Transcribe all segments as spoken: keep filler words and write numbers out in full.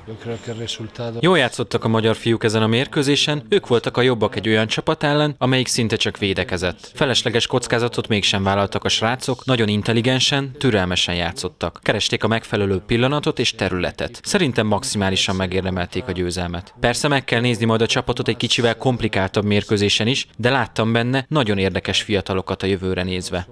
Jól játszottak a magyar fiúk ezen a mérkőzésen, ők voltak a jobbak egy olyan csapat ellen, amelyik szinte csak védekezett. Felesleges kockázatot mégsem vállaltak a srácok, nagyon intelligensen, türelmesen játszottak. Keresték a megfelelő pillanatot és területet. Szerintem maximálisan megérdemelték a győzelmet. Persze meg kell nézni majd a csapatot egy kicsivel komplikáltabb mérkőzésen is, de láttam benne nagyon érdekes fiatalokat a jövőre nézve.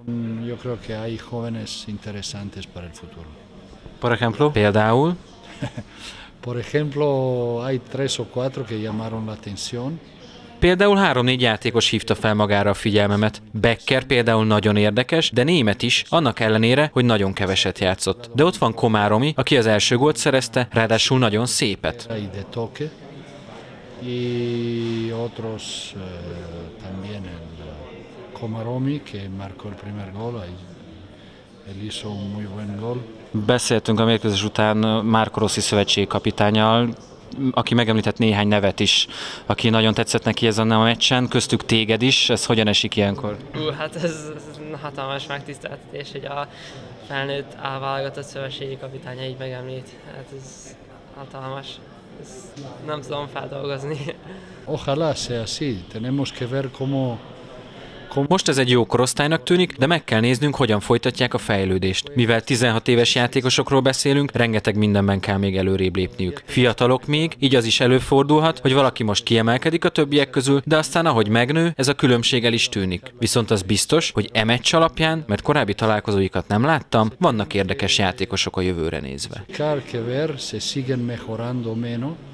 Por ejemplo? Például? Por ejemplo, hay tres o cuatro que llamaron la atención. Például három-négy játékos hívta fel magára a figyelmemet. Becker például nagyon érdekes, de német is, annak ellenére, hogy nagyon keveset játszott. De ott van Komáromi, aki az első gólt szerezte, ráadásul nagyon szépet. Y otros también el Komáromi, que marcó el primer gol, él hizo un muy buen gol. Beszéltünk a mérkőzés után Marco Rossi szövetségi kapitánnyal, aki megemlített néhány nevet is, aki nagyon tetszett neki ezen a meccsen, köztük téged is. Ez hogyan esik ilyenkor? Uh, hát ez, ez hatalmas megtiszteltetés, hogy a felnőtt A-válogatott szövetségi kapitánya így megemlít. Hát ez hatalmas. Ezt nem tudom feldolgozni. Ojalá sea así. Tenemos que ver cómo. Most ez egy jó korosztálynak tűnik, de meg kell néznünk, hogyan folytatják a fejlődést. Mivel tizenhat éves játékosokról beszélünk, rengeteg mindenben kell még előrébb lépniük. Fiatalok még, így az is előfordulhat, hogy valaki most kiemelkedik a többiek közül, de aztán ahogy megnő, ez a különbség el is tűnik. Viszont az biztos, hogy e meccs alapján, mert korábbi találkozóikat nem láttam, vannak érdekes játékosok a jövőre nézve. Que ver, se siguen mejorando menos.